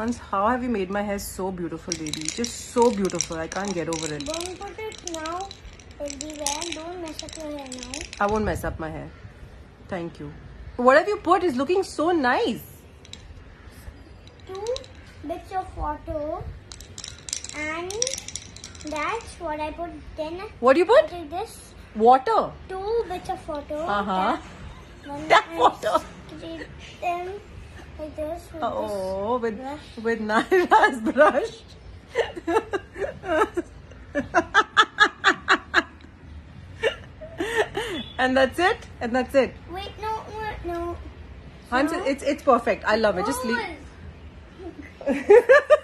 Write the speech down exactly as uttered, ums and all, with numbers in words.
Hans, how have you made my hair so beautiful, baby? Just so beautiful. I can't get over it. Don't put it now everywhere. Don't mess up your hair now. I won't mess up my hair. Thank you. What have you put? It's looking so nice. Two bits of water, and that's what I put. Then What do you put? I did this. Water. Two bits of water. Uh-huh. Then Tap I water. stirred them like this with Oh, this with brush. with Naira's brush. And that's it. And that's it. Wait, no, no, no. Hans, it's it's perfect. I love it. Just leave. leave.